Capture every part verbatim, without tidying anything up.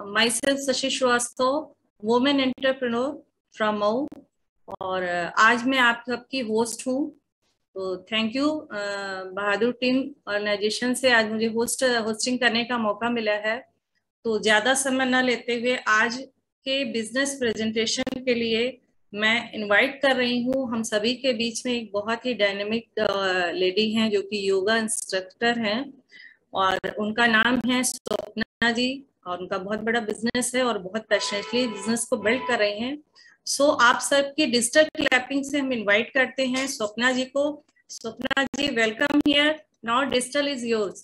My self Shashi Srivastava, women entrepreneur from Mau, और आज मैं आप सबकी होस्ट हूँ। तो thank you Bahadur team organization से आज मुझे होस्ट होस्टिंग करने का मौका मिला है। तो ज्यादा समय न लेते हुए आज के बिजनेस प्रेजेंटेशन के लिए मैं इनवाइट कर रही हूँ हम सभी के बीच में एक बहुत ही डायनेमिक लेडी हैं जो कि योगा इंस्ट्रक्टर हैं, और उनका नाम है स्वप्ना जी, और उनका बहुत बड़ा बिजनेस है और बहुत पैशनेटली बिजनेस को बिल्ड कर रहे हैं। सो so, आप सबकी डिजिटल क्लैपिंग से हम इनवाइट करते हैं स्वप्ना जी को। Swapna ji, welcome here, now digital is yours.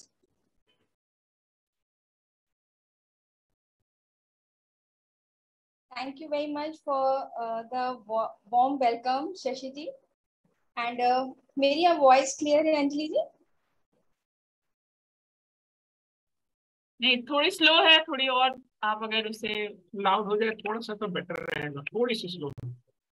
Thank you very much for uh, the warm welcome, Shashi ji. And uh, मेरी वॉइस क्लियर है अंजलि जी? नहीं, थोड़ी स्लो है, थोड़ी और आप अगर उसे लाउड हो जाए थोड़ा सा तो बेटर रहेगा, थोड़ी सी स्लो है।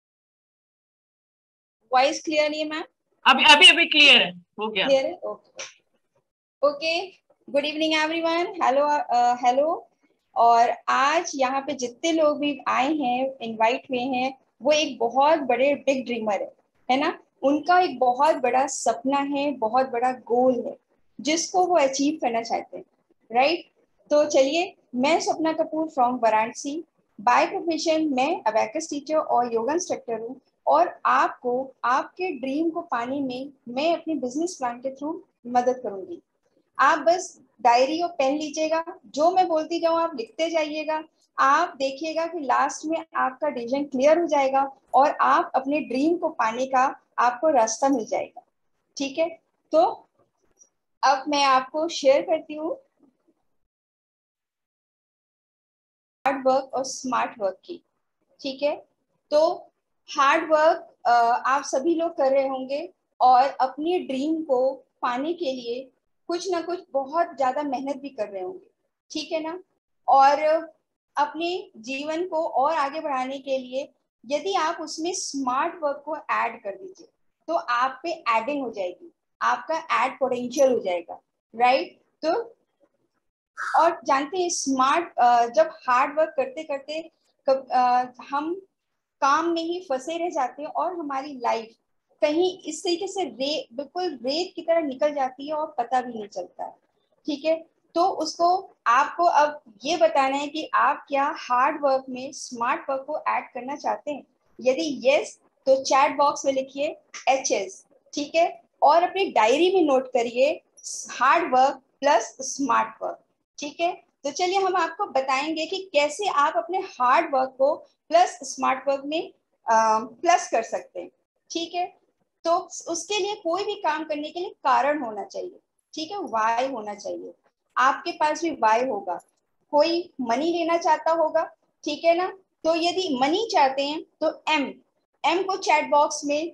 वॉइस क्लियर नहीं है मैम? अभी अभी अभी क्लियर है, हो गया। क्लियर है, okay okay. Good evening everyone, hello hello. और आज यहाँ पे जितने लोग भी आए हैं, इनवाइट हुए हैं, वो एक बहुत बड़े बिग ड्रीमर है, है ना। उनका एक बहुत बड़ा सपना है, बहुत बड़ा गोल है जिसको वो अचीव करना चाहते हैं, राइट। तो चलिए, मैं Swapna Kapoor from Varanasi, by profession मैं अबैकस टीचर और योगा इंस्ट्रक्टर हूँ, और आपको आपके ड्रीम को पाने में मैं अपने बिजनेस प्लान के थ्रू मदद करूंगी। आप बस डायरी और पेन लीजिएगा, जो मैं बोलती जाऊँ आप लिखते जाइएगा। आप देखिएगा कि लास्ट में आपका डिसीजन क्लियर हो जाएगा और आप अपने ड्रीम को पाने का आपको रास्ता मिल जाएगा, ठीक है। तो अब मैं आपको शेयर करती हूँ हार्ड वर्क और स्मार्ट वर्क की, ठीक है। तो हार्ड वर्क आप सभी लोग कर रहे होंगे और अपनी ड्रीम को पाने के लिए कुछ ना कुछ बहुत ज्यादा मेहनत भी कर रहे होंगे, ठीक है ना। और अपने जीवन को और आगे बढ़ाने के लिए यदि आप उसमें स्मार्ट वर्क को ऐड कर दीजिए तो आप पे एडिंग हो जाएगी, आपका एड पोटेंशियल हो जाएगा, राइट। तो और जानते हैं स्मार्ट, जब हार्ड वर्क करते करते कब, हम काम में ही फंसे रह जाते हैं और हमारी लाइफ कहीं इस तरीके से रे बिल्कुल रेत की तरह निकल जाती है और पता भी नहीं चलता, ठीक है। तो उसको आपको अब ये बताना है कि आप क्या हार्ड वर्क में स्मार्ट वर्क को ऐड करना चाहते हैं। यदि यस तो चैट बॉक्स में लिखिए एच एस, ठीक है, और अपनी डायरी में नोट करिए hard work plus smart work, ठीक है। तो चलिए हम आपको बताएंगे कि कैसे आप अपने हार्ड वर्क को प्लस स्मार्ट वर्क में प्लस कर सकते हैं, ठीक है। तो उसके लिए कोई भी काम करने के लिए कारण होना चाहिए, ठीक है, वाई होना चाहिए। आपके पास भी वाई होगा, कोई मनी लेना चाहता होगा, ठीक है ना। तो यदि मनी चाहते हैं तो एम एम को चैट बॉक्स में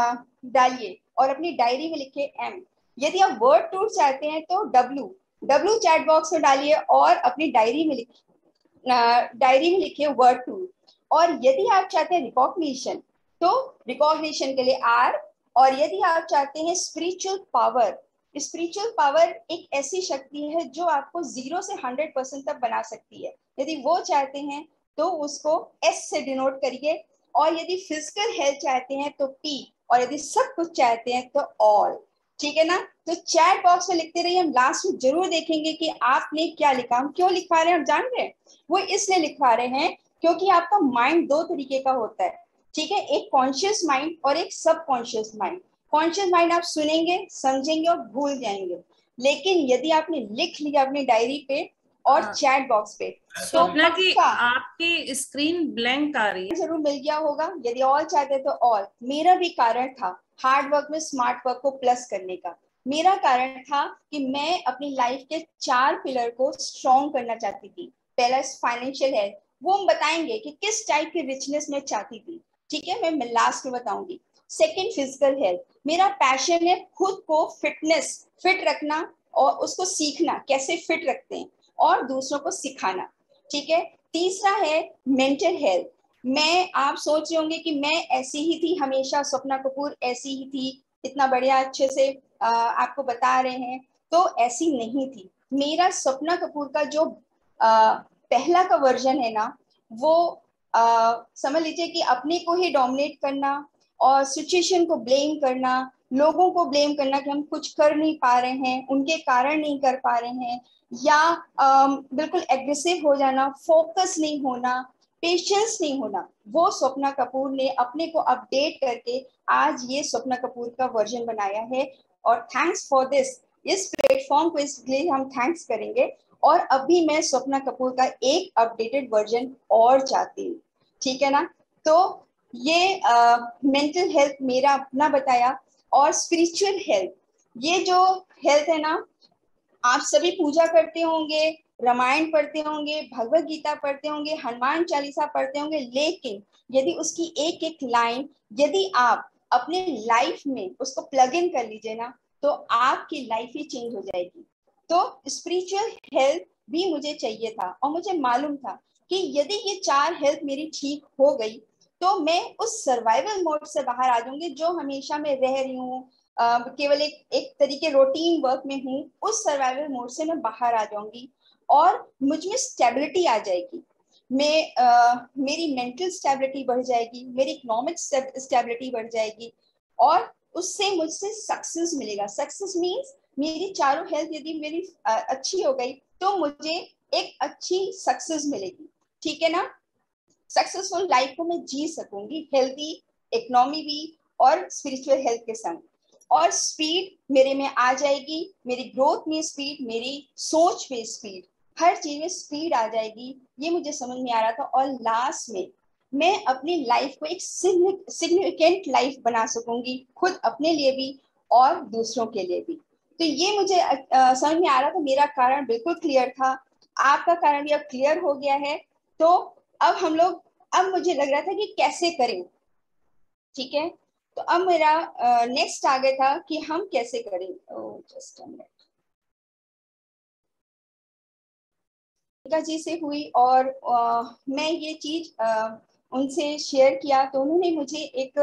डालिए और अपनी डायरी में लिखिए एम। यदि आप वर्ड टूर चाहते हैं तो डब्ल्यू डब्ल्यू चैट बॉक्स में डालिए और अपनी डायरी में लिखिए डायरी में लिखिए वर्ड टूर। और यदि आप चाहते हैं रिकॉग्निशन तो रिकॉग्निशन के लिए आर। और यदि आप चाहते हैं स्पिरिचुअल पावर, स्पिरिचुअल पावर एक ऐसी शक्ति है जो आपको जीरो से हंड्रेड परसेंट तक बना सकती है, यदि वो चाहते हैं तो उसको एस से डिनोट करिए। और यदि फिजिकल हेल्थ चाहते हैं तो पी, और यदि सब कुछ चाहते हैं तो ऑल, ठीक है ना। तो चैट बॉक्स में लिखते रहिए, हम लास्ट में जरूर देखेंगे कि आपने क्या लिखा। हम क्यों लिखवा रहे हैं हम जान रहे हैं, वो इसलिए लिखवा रहे हैं क्योंकि आपका माइंड दो तरीके का होता है, ठीक है, एक कॉन्शियस माइंड और एक सब कॉन्शियस माइंड। कॉन्शियस माइंड आप सुनेंगे, समझेंगे और भूल जाएंगे, लेकिन यदि आपने लिख लिया अपनी डायरी पे और चैट बॉक्स पे तो पक्का आपकी स्क्रीन ब्लैंक आ रही है, जरूर मिल गया होगा। यदि ऑल चाहते तो ऑल। मेरा भी कारण था हार्ड वर्क में स्मार्ट वर्क को प्लस करने का। मेरा कारण था कि मैं अपनी लाइफ के चार पिलर को स्ट्रॉन्ग करना चाहती थी। पहला फाइनेंशियल हेल्थ, वो हम बताएंगे कि किस टाइप की रिचनेस में चाहती थी, ठीक है, मैं लास्ट में बताऊंगी। सेकेंड फिजिकल हेल्थ, मेरा पैशन है खुद को फिटनेस फिट रखना और उसको सीखना कैसे फिट रखते हैं और दूसरों को सिखाना, ठीक है। तीसरा है मेंटल हेल्थ। मैं आप सोच रहे होंगे कि मैं ऐसी ही थी हमेशा, स्वप्ना कपूर ऐसी ही थी, इतना बढ़िया अच्छे से आ, आपको बता रहे हैं, तो ऐसी नहीं थी। मेरा स्वप्ना कपूर का जो आ, पहला का वर्जन है ना, वो आ, समझ लीजिए कि अपने को ही डोमिनेट करना और सिचुएशन को ब्लेम करना, लोगों को ब्लेम करना कि हम कुछ कर नहीं पा रहे हैं, उनके कारण नहीं कर पा रहे हैं, या आ, बिल्कुल एग्रेसिव हो जाना, फोकस नहीं होना, पेशेंस नहीं होना, वो स्वप्ना कपूर ने अपने को अपडेट करके आज ये स्वप्ना कपूर का वर्जन बनाया है। और थैंक्स फॉर दिस, इस प्लेटफॉर्म को इसलिए हम थैंक्स करेंगे। और अभी मैं स्वप्ना कपूर का एक अपडेटेड वर्जन और चाहती हूँ, ठीक है ना। तो ये मेंटल हेल्थ मेरा अपना बताया, और स्पिरिचुअल हेल्थ, ये जो हेल्थ है ना, आप सभी पूजा करते होंगे, रामायण पढ़ते होंगे, भगवत गीता पढ़ते होंगे, हनुमान चालीसा पढ़ते होंगे, लेकिन यदि उसकी एक एक लाइन यदि आप अपने लाइफ में उसको प्लग इन कर लीजिए ना, तो आपकी लाइफ ही चेंज हो जाएगी। तो स्पिरिचुअल हेल्थ भी मुझे चाहिए था, और मुझे मालूम था कि यदि ये चार हेल्थ मेरी ठीक हो गई तो मैं उस सर्वाइवल मोड से बाहर आ जाऊंगी जो हमेशा मैं रह रही हूँ, केवल एक एक तरीके रूटीन वर्क में हूँ, उस सर्वाइवल मोड से मैं बाहर आ जाऊंगी और मुझ में स्टेबिलिटी आ जाएगी। मैं uh, मेरी मेंटल स्टेबिलिटी बढ़ जाएगी, मेरी इकोनॉमिक स्टेबिलिटी बढ़ जाएगी, और उससे मुझसे सक्सेस मिलेगा। सक्सेस मीन्स मेरी चारों हेल्थ यदि मेरी uh, अच्छी हो गई तो मुझे एक अच्छी सक्सेस मिलेगी, ठीक है ना। सक्सेसफुल लाइफ को मैं जी सकूंगी, हेल्दी इकोनॉमी भी और स्पिरिचुअल हेल्थ के संग। और स्पीड मेरे में आ जाएगी, मेरी ग्रोथ में स्पीड, मेरी सोच में स्पीड, हर चीज में स्पीड आ जाएगी। ये मुझे समझ में आ रहा था। और लास्ट में मैं अपनी लाइफ को एक सिग्निफिकेंट लाइफ बना सकूंगी, खुद अपने लिए भी और दूसरों के लिए भी। तो ये मुझे आ, समझ में आ रहा था। मेरा कारण बिल्कुल क्लियर था, आपका कारण भी अब क्लियर हो गया है। तो अब हम लोग, अब मुझे लग रहा था कि कैसे करें, ठीक है। तो अब मेरा नेक्स्ट uh, आ गया था कि हम कैसे करें। जस्ट अ मिनट, जी से हुई और uh, मैं ये चीज uh, उनसे शेयर किया, तो उन्होंने मुझे एक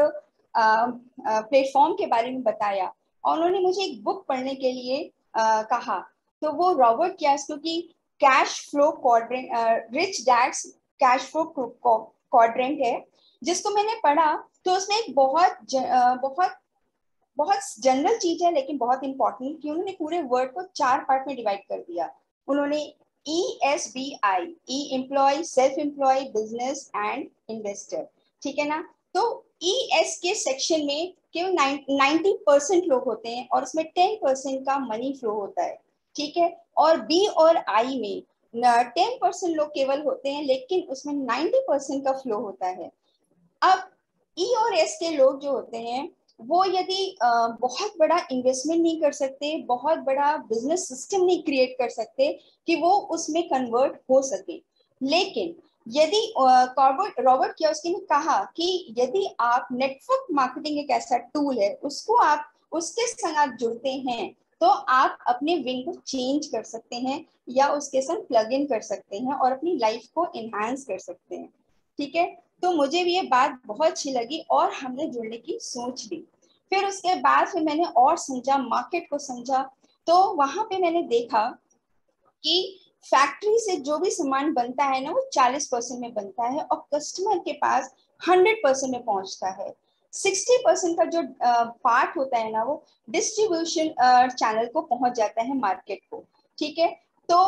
प्लेटफॉर्म uh, uh, के बारे में बताया, और उन्होंने मुझे एक बुक पढ़ने के लिए uh, कहा। तो वो रॉबर्ट कियोसाकी की cash flow quadrant, rich dad's cash flow quadrant है, जिसको मैंने पढ़ा। तो उसमें एक बहुत ज, बहुत बहुत जनरल चीज है लेकिन बहुत इंपॉर्टेंट, कि उन्होंने पूरे वर्ड को चार पार्ट में डिवाइड कर दिया। उन्होंने E S B I, E employ, self employ, business and investor, ठीक है ना। तो ई एस के सेक्शन में केवल नाइन्टी परसेंट लोग होते हैं और उसमें टेन परसेंट का मनी फ्लो होता है, ठीक है। और बी और आई में टेन परसेंट लोग केवल होते हैं लेकिन उसमें नाइन्टी परसेंट का फ्लो होता है। अब ई और एस के लोग जो होते हैं वो यदि बहुत बड़ा इन्वेस्टमेंट नहीं कर सकते, बहुत बड़ा बिजनेस सिस्टम नहीं क्रिएट कर सकते कि वो उसमें कन्वर्ट हो सके, लेकिन यदि रॉबर्ट रॉबर्ट कियोसाकी ने कहा कि यदि आप नेटवर्क मार्केटिंग एक ऐसा टूल है, उसको आप उसके संग आप जुड़ते हैं तो आप अपने विंग को चेंज कर सकते हैं या उसके संग प्लग इन कर सकते हैं और अपनी लाइफ को एनहांस कर सकते हैं, ठीक है। तो मुझे भी ये बात बहुत अच्छी लगी और हमने जुड़ने की सोच ली। फिर उसके बाद फिर मैंने और समझा, मार्केट को समझा। तो वहां पे मैंने देखा कि फैक्ट्री से जो भी सामान बनता है ना, वो चालीस परसेंट में बनता है और कस्टमर के पास हंड्रेड परसेंट में पहुंचता है। सिक्सटी परसेंट का जो पार्ट होता है ना, वो डिस्ट्रीब्यूशन चैनल को पहुंच जाता है, मार्केट को, ठीक है। तो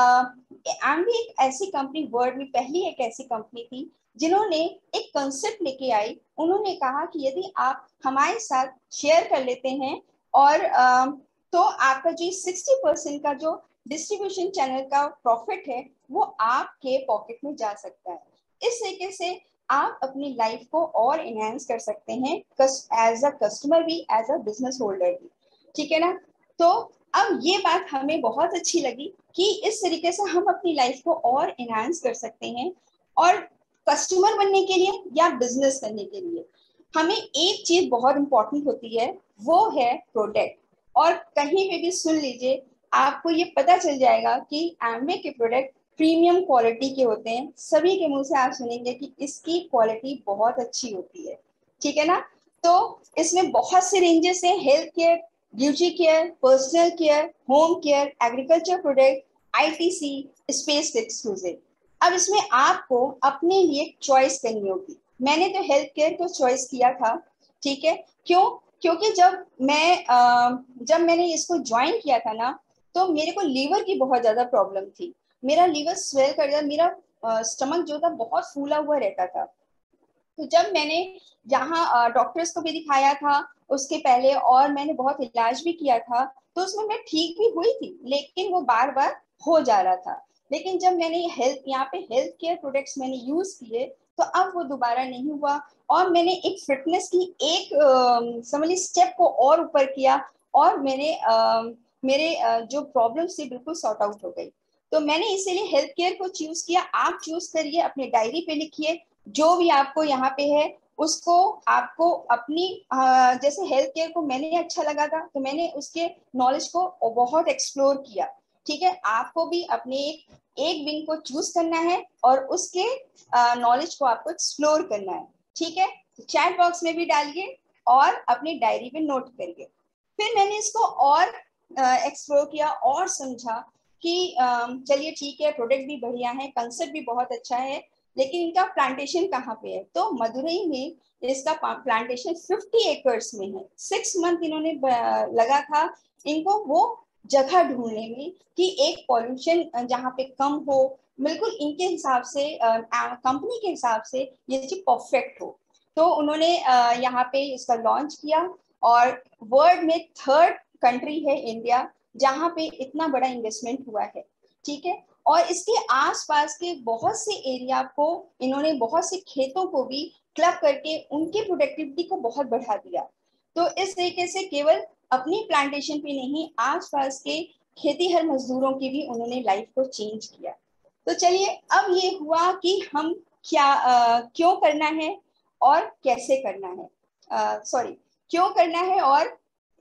एमवे एक ऐसी कंपनी, वर्ल्ड में पहली एक ऐसी कंपनी थी जिन्होंने एक कंसेप्ट लेके आई। उन्होंने कहा कि यदि आप हमारे साथ शेयर कर लेते हैं और आ, तो आपका जो सिक्सटी परसेंट का जो डिस्ट्रीब्यूशन चैनल का प्रॉफिट है वो आपके पॉकेट में जा सकता है। इस तरीके से आप अपनी लाइफ को और एनहांस कर सकते हैं, एज अ कस्टमर भी, एज अ बिजनेस होल्डर भी, ठीक है ना। तो अब ये बात हमें बहुत अच्छी लगी कि इस तरीके से हम अपनी लाइफ को और एनहांस कर सकते हैं। और कस्टमर बनने के लिए या बिजनेस करने के लिए हमें एक चीज बहुत इंपॉर्टेंट होती है, वो है प्रोडक्ट। और कहीं पे भी सुन लीजिए, आपको ये पता चल जाएगा कि एमवे के प्रोडक्ट प्रीमियम क्वालिटी के होते हैं। सभी के मुंह से आप सुनेंगे कि इसकी क्वालिटी बहुत अच्छी होती है, ठीक है ना। तो इसमें बहुत से रेंजेस हैं, health care, beauty care, personal care, home care, agriculture product, ITC, space exclusive. अब इसमें आपको अपने लिए चॉइस करनी होगी। मैंने तो हेल्थ केयर को चॉइस किया था, ठीक है। क्यों? क्योंकि जब मैं जब मैंने इसको ज्वाइन किया था ना, तो मेरे को लीवर की बहुत ज्यादा प्रॉब्लम थी। मेरा लीवर स्वेल कर गया, मेरा स्टमक जो था बहुत फूला हुआ रहता था। तो जब मैंने यहाँ डॉक्टर्स को भी दिखाया था उसके पहले, और मैंने बहुत इलाज भी किया था, तो उसमें मैं ठीक भी हुई थी, लेकिन वो बार बार हो जा रहा था। लेकिन जब मैंने हेल्थ यहाँ पे हेल्थ केयर प्रोडक्ट्स मैंने यूज किए, तो अब वो दोबारा नहीं हुआ। और मैंने एक फिटनेस की एक समझ ली स्टेप को और ऊपर किया, और मैंने आ, मेरे आ, जो प्रॉब्लम्स थी बिल्कुल सॉर्ट आउट हो गई। तो मैंने इसीलिए हेल्थ केयर को चूज किया। आप चूज करिए, अपनी डायरी पे लिखिए जो भी आपको यहाँ पे है उसको। आपको अपनी जैसे हेल्थ केयर को मैंने अच्छा लगा था, तो मैंने उसके नॉलेज को बहुत एक्सप्लोर किया, ठीक है। आपको भी अपने एक एक विंग को चूज करना है और उसके नॉलेज को आपको एक्सप्लोर करना है, ठीक है। तो चैट बॉक्स में भी डालिए और अपनी डायरी में नोट करिए। फिर मैंने इसको और एक्सप्लोर किया और समझा कि चलिए ठीक है, प्रोडक्ट भी बढ़िया है, कंसेप्ट भी बहुत अच्छा है, लेकिन इनका प्लांटेशन कहाँ पे है? तो मदुरई में इसका प्लांटेशन फिफ्टी एकर्स में है। सिक्स मंथ इन्होंने लगा था इनको वो जगह ढूंढने में कि एक पॉल्यूशन जहाँ पे कम हो, बिल्कुल इनके हिसाब से, कंपनी के हिसाब से ये चीज परफेक्ट हो। तो उन्होंने यहाँ पे इसका लॉन्च किया, और वर्ल्ड में थर्ड कंट्री है इंडिया जहाँ पे इतना बड़ा इन्वेस्टमेंट हुआ है, ठीक है। और इसके आसपास के बहुत से एरिया को इन्होंने, बहुत से खेतों को भी क्लब करके उनकी प्रोडक्टिविटी को बहुत बढ़ा दिया। तो इस तरीके से केवल अपनी प्लांटेशन पे नहीं, आसपास के खेतीहर मजदूरों की भी उन्होंने लाइफ को चेंज किया। तो चलिए, अब ये हुआ कि हम क्या आ, क्यों करना है और कैसे करना है, सॉरी क्यों करना है, और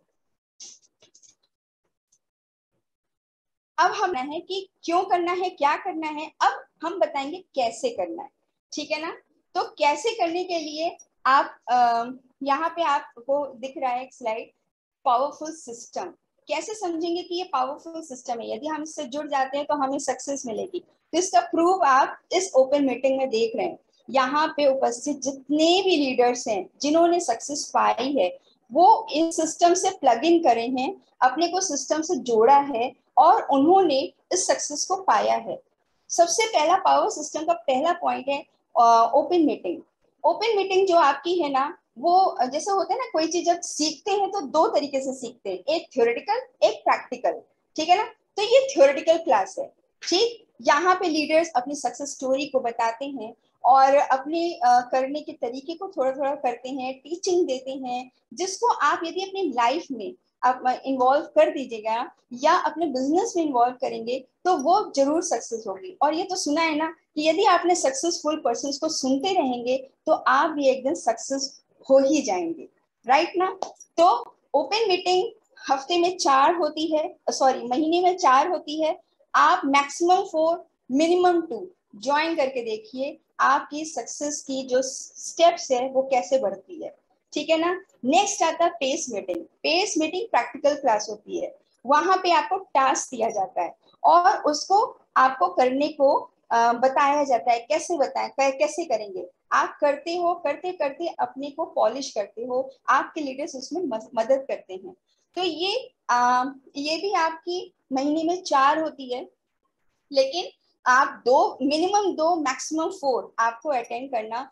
अब हम है कि क्यों करना है, क्या करना है, अब हम बताएंगे कैसे करना है, ठीक है ना। तो कैसे करने के लिए आप यहाँ पे आपको दिख रहा है एक स्लाइड, पावरफुल सिस्टम। कैसे समझेंगे कि ये पावरफुल सिस्टम है? यदि हम इससे जुड़ जाते हैं तो हमें सक्सेस मिलेगी। तो इसका प्रूफ आप इस ओपन मीटिंग में देख रहे हैं। यहाँ पे उपस्थित जितने भी लीडर्स हैं जिन्होंने सक्सेस पाई है, वो इस सिस्टम से प्लग इन करे हैं, अपने को सिस्टम से जोड़ा है, और उन्होंने इस सक्सेस को पाया है। सबसे पहला पावर सिस्टम का पहला पॉइंट है ओपन मीटिंग। ओपन मीटिंग जो आपकी है ना, वो जैसे होता है ना, कोई चीज जब सीखते हैं तो दो तरीके से सीखते हैं, एक थ्योरेटिकल, एक प्रैक्टिकल, ठीक है ना। तो ये थ्योरेटिकल क्लास है, ठीक। यहाँ पे लीडर्स अपनी सक्सेस स्टोरी को बताते हैं और अपने uh, करने के तरीके को थोड़ा थोड़ा करते हैं, टीचिंग देते हैं, जिसको आप यदि अपनी लाइफ में आप इन्वॉल्व कर दीजिएगा या अपने बिजनेस में इन्वॉल्व करेंगे तो वो जरूर सक्सेस होगी। और ये तो सुना है ना कि यदि आपने सक्सेसफुल पर्सन्स को सुनते रहेंगे तो आप भी एक दिन सक्सेस हो ही जाएंगे, राइट ना। तो ओपन मीटिंग हफ्ते में चार होती है, सॉरी महीने में चार होती है। आप maximum four, minimum two join करके देखिए, आपकी सक्सेस की जो स्टेप्स है वो कैसे बढ़ती है, ठीक है ना। नेक्स्ट आता है pace meeting. Pace meeting practical class होती है। वहां पे आपको टास्क दिया जाता है और उसको आपको करने को आ, बताया जाता है। कैसे बताएं, कैसे करेंगे? आप करते हो, करते करते अपने को पॉलिश करते हो, आपके लीडर्स उसमें मदद करते हैं। तो ये आ, ये भी आपकी महीने में चार होती है, लेकिन आप दो, मिनिमम दो, मैक्सिमम फोर आपको अटेंड करना,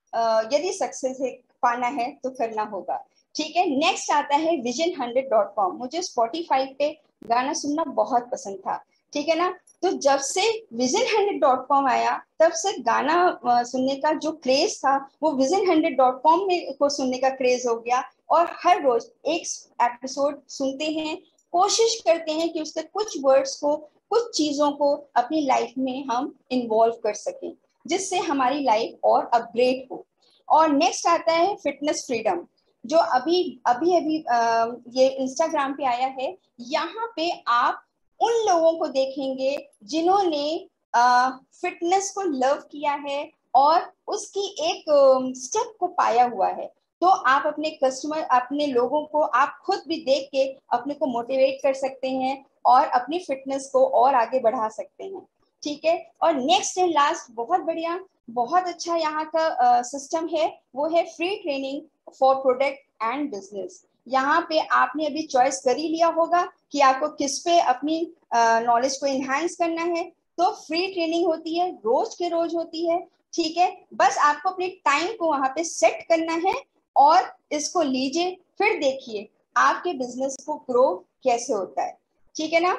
यदि सक्सेस पाना है तो करना होगा, ठीक है। नेक्स्ट आता है विजन हंड्रेड डॉट कॉम। मुझे स्पॉटिफाई पे गाना सुनना बहुत पसंद था, ठीक है ना। तो जब से विजन हंड्रेड डॉट कॉम आया, तब से गाना सुनने का जो क्रेज था वो विजन हंड्रेड डॉट कॉम में को सुनने का क्रेज हो गया। और हर रोज एक एपिसोड सुनते हैं, कोशिश करते हैं कि उसके कुछ वर्ड्स को, कुछ चीजों को अपनी लाइफ में हम इन्वॉल्व कर सकें, जिससे हमारी लाइफ और अपग्रेड हो। और नेक्स्ट आता है फिटनेस फ्रीडम, जो अभी अभी अभी आ, ये इंस्टाग्राम पे आया है। यहाँ पे आप उन लोगों को देखेंगे जिन्होंने फिटनेस को लव किया है और उसकी एक स्टेप को पाया हुआ है। तो आप अपने कस्टमर, अपने लोगों को आप खुद भी देख के अपने को मोटिवेट कर सकते हैं और अपनी फिटनेस को और आगे बढ़ा सकते हैं, ठीक है। और नेक्स्ट एंड लास्ट बहुत बढ़िया, बहुत अच्छा यहाँ का सिस्टम uh, है, वो है free training for product and business. यहाँ पे आपने अभी चॉइस कर ही लिया होगा कि आपको किस पे अपनी नॉलेज uh, को इन्हांस करना है, तो फ्री ट्रेनिंग होती है, रोज के रोज होती है, ठीक है। बस आपको अपने टाइम को वहां पे सेट करना है और इसको लीजिए, फिर देखिए आपके बिजनेस को ग्रो कैसे होता है, ठीक है ना।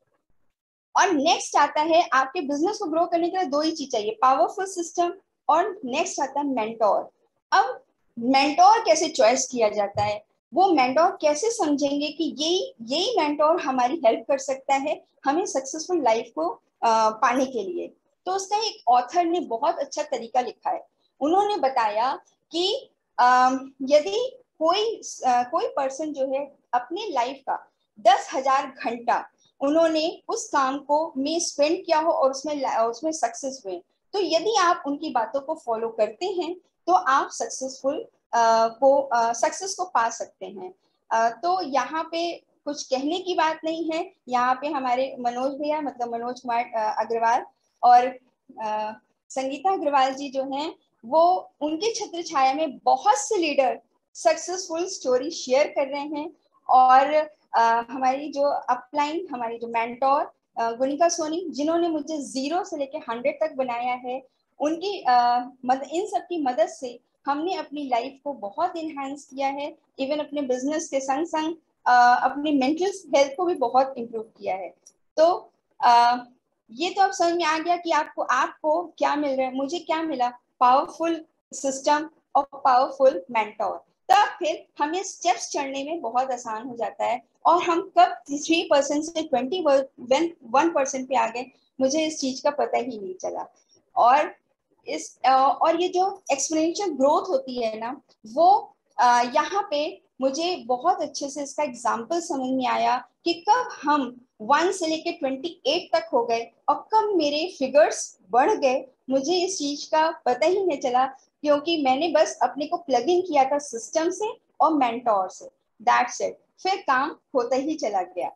और नेक्स्ट आता है, आपके बिजनेस को ग्रो करने के लिए दो ही चीज चाहिए, पावरफुल सिस्टम और नेक्स्ट आता है मेंटोर। अब मेंटोर कैसे चॉइस किया जाता है, वो मेंटोर कैसे समझेंगे कि यही यही मेंटोर हमारी हेल्प कर सकता है हमें सक्सेसफुल लाइफ को आ, पाने के लिए। तो उसका एक ऑथर ने बहुत अच्छा तरीका लिखा है। उन्होंने बताया कि यदि कोई आ, कोई पर्सन जो है अपनी लाइफ का दस हजार घंटा उन्होंने उस काम को में स्पेंड किया हो और उसमें उसमें सक्सेस हुए, तो यदि आप उनकी बातों को फॉलो करते हैं तो आप सक्सेसफुल को सक्सेस को पा सकते हैं। uh, तो यहाँ पे कुछ कहने की बात नहीं है। यहाँ पे हमारे मनोज भैया, मतलब मनोज कुमार अग्रवाल और uh, संगीता अग्रवाल जी जो हैं, वो उनके छत्र छाया में बहुत से लीडर सक्सेसफुल स्टोरी शेयर कर रहे हैं। और Uh, हमारी जो अपलाइन, हमारी जो मेंटोर uh, गुनिका सोनी, जिन्होंने मुझे जीरो से लेके हंड्रेड तक बनाया है, उनकी uh, मद, इन सब की मदद से हमने अपनी लाइफ को बहुत इनहांस किया है। इवन अपने बिजनेस के संग संग uh, अपनी मेंटल हेल्थ को भी बहुत इम्प्रूव किया है। तो uh, ये तो अब समझ में आ गया कि आपको आपको क्या मिल रहा है, मुझे क्या मिला, पावरफुल सिस्टम और पावरफुल मेंटोर। तब फिर हमें स्टेप्स चढ़ने में बहुत आसान हो जाता है और हम कब थ्री परसेंट से ट्वेंटी वन परसेंट पे आ गए, मुझे इस चीज का पता ही नहीं चला। और इस और ये जो एक्सपोनेंशियल ग्रोथ होती है ना, वो यहाँ पे मुझे बहुत अच्छे से इसका एग्जाम्पल समझ में आया कि कब हम वन से लेके ट्वेंटी एट तक हो गए और कब मेरे फिगर्स बढ़ गए, मुझे इस चीज का पता ही नहीं चला, क्योंकि मैंने बस अपने को प्लग इन किया था सिस्टम से और मेंटोर से, दैट्स इट। फिर काम होता ही चला गया।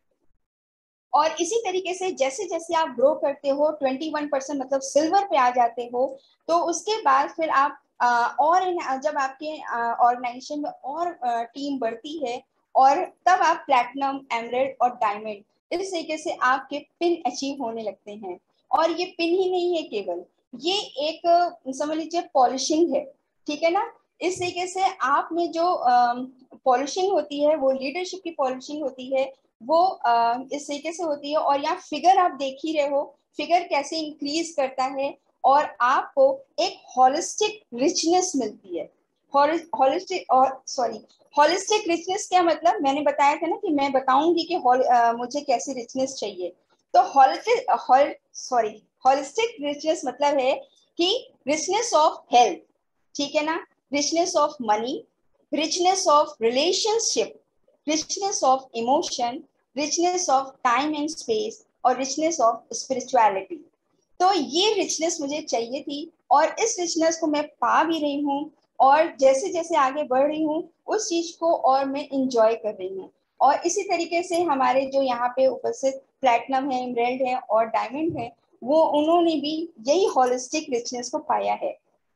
और इसी तरीके से जैसे जैसे आप ग्रो करते हो, ट्वेंटी वन परसेंट मतलब सिल्वर पे आ जाते हो, तो उसके बाद फिर आप आ, और जब आपके ऑर्गेनाइजेशन में और आ, टीम बढ़ती है, और तब आप प्लैटिनम, एमरेल्ड और डायमंड, इस तरीके से आपके पिन अचीव होने लगते हैं। और ये पिन ही नहीं है केवल, ये एक समझ लीजिए पॉलिशिंग है, ठीक है ना। इस तरीके से आप में जो पॉलिशिंग होती है, वो लीडरशिप की पॉलिशिंग होती है, वो आ, इस तरीके से होती है। और यहाँ फिगर आप देख ही रहे हो, फिगर कैसे इंक्रीज करता है और आपको एक होलिस्टिक रिचनेस मिलती है। होलिस्टिक और सॉरी होलिस्टिक रिचनेस क्या मतलब, मैंने बताया था ना कि मैं बताऊंगी कि आ, मुझे कैसी रिचनेस चाहिए। तो होलिस्टिक सॉरी होलिस्टिक रिचनेस मतलब है कि रिचनेस ऑफ हेल्थ, ठीक है ना, richness of money, richness of relationship, richness of emotion, richness of time and space और richness of spirituality। तो ये richness मुझे चाहिए थी और इस richness को मैं पा भी रही हूँ, और जैसे जैसे आगे बढ़ रही हूँ उस चीज को और मैं enjoy कर रही हूँ। और इसी तरीके से हमारे जो यहाँ पे उपस्थित प्लैटिनम है, एमरेल्ड है और डायमंड है, वो उन्होंने भी यही होलिस्टिक richness को पाया है।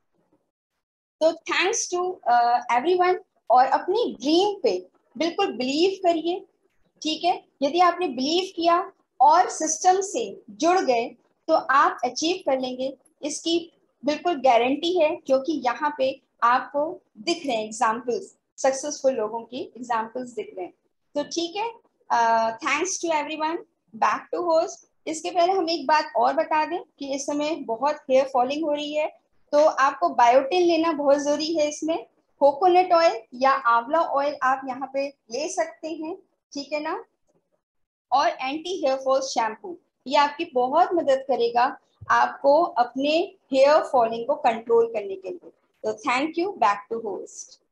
तो थैंक्स टू एवरीवन। और अपनी ड्रीम पे बिल्कुल बिलीव करिए, ठीक है। यदि आपने बिलीव किया और सिस्टम से जुड़ गए तो आप अचीव कर लेंगे, इसकी बिल्कुल गारंटी है, क्योंकि यहाँ पे आपको दिख रहे हैं एग्जाम्पल्स, सक्सेसफुल लोगों की एग्जाम्पल्स दिख रहे हैं। तो ठीक है, thanks to everyone. Back to host. इसके पहले हम एक बात और बता दें कि इस समय बहुत हेयर फॉलिंग हो रही है, तो आपको बायोटिन लेना बहुत जरूरी है। इसमें कोकोनट ऑयल या आंवला ऑयल आप यहाँ पे ले सकते हैं, ठीक है ना। और एंटी हेयर फॉल शैम्पू, ये आपकी बहुत मदद करेगा आपको अपने हेयर फॉलिंग को कंट्रोल करने के लिए। तो thank you. Back to host.